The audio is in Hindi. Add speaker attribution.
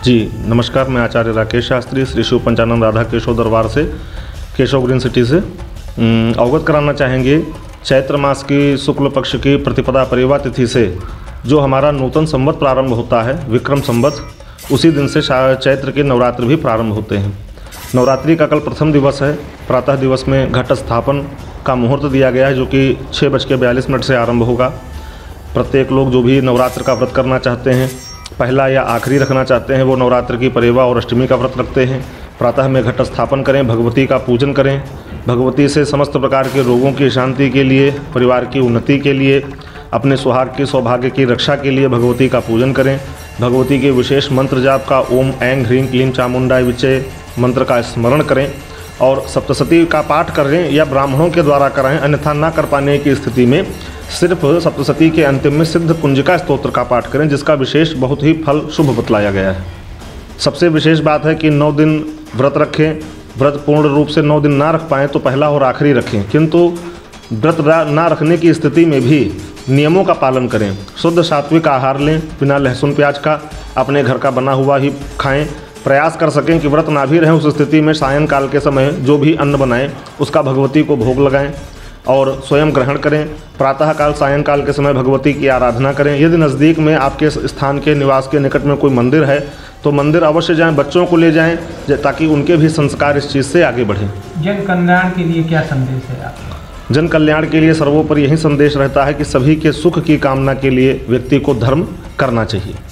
Speaker 1: जी नमस्कार, मैं आचार्य राकेश शास्त्री श्री शिव पंचानंद राधा केशव दरबार से, केशव ग्रीन सिटी से अवगत कराना चाहेंगे। चैत्र मास की शुक्ल पक्ष की प्रतिपदा परिवा तिथि से जो हमारा नूतन संवत प्रारंभ होता है, विक्रम संवत, उसी दिन से चैत्र के नवरात्र भी प्रारंभ होते हैं। नवरात्रि का कल प्रथम दिवस है। प्रातः दिवस में घट स्थापन का मुहूर्त दिया गया है, जो कि 6:42 से आरंभ होगा। प्रत्येक लोग जो भी नवरात्र का व्रत करना चाहते हैं, पहला या आखिरी रखना चाहते हैं, वो नवरात्र की परिवा और अष्टमी का व्रत रखते हैं। प्रातः में घट स्थापन करें, भगवती का पूजन करें। भगवती से समस्त प्रकार के रोगों की शांति के लिए, परिवार की उन्नति के लिए, अपने सुहाग की सौभाग्य की रक्षा के लिए भगवती का पूजन करें। भगवती के विशेष मंत्र जाप का ओम ऐं ह्रीं क्लीं चामुंडाय विचे मंत्र का स्मरण करें और सप्तशती का पाठ करें या ब्राह्मणों के द्वारा कराएं। अन्यथा ना कर पाने की स्थिति में सिर्फ सप्तशती के अंतिम में सिद्ध कुंजिका स्तोत्र का पाठ करें, जिसका विशेष बहुत ही फल शुभ बतलाया गया है। सबसे विशेष बात है कि 9 दिन व्रत रखें। व्रत पूर्ण रूप से 9 दिन ना रख पाएँ तो पहला और आखिरी रखें, किंतु व्रत ना रखने की स्थिति में भी नियमों का पालन करें। शुद्ध सात्विक आहार लें, बिना लहसुन प्याज का, अपने घर का बना हुआ ही खाएं। प्रयास कर सकें कि व्रत ना भी रहें, उस स्थिति में सायंकाल के समय जो भी अन्न बनाएं उसका भगवती को भोग लगाएं और स्वयं ग्रहण करें। प्रातःकाल सायंकाल के समय भगवती की आराधना करें। यदि नज़दीक में आपके स्थान के निवास के निकट में कोई मंदिर है तो मंदिर अवश्य जाएं, बच्चों को ले जाएं, ताकि उनके भी संस्कार इस चीज़ से आगे बढ़ें।
Speaker 2: जन कल्याण के लिए क्या संदेश है आपका?
Speaker 1: जन कल्याण के लिए सर्वोपरि यही संदेश रहता है कि सभी के सुख की कामना के लिए व्यक्ति को धर्म करना चाहिए।